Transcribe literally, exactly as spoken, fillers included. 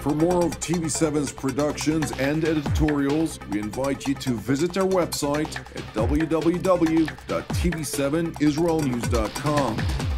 For more of T V seven's productions and editorials, we invite you to visit our website at w w w dot t v seven israel news dot com.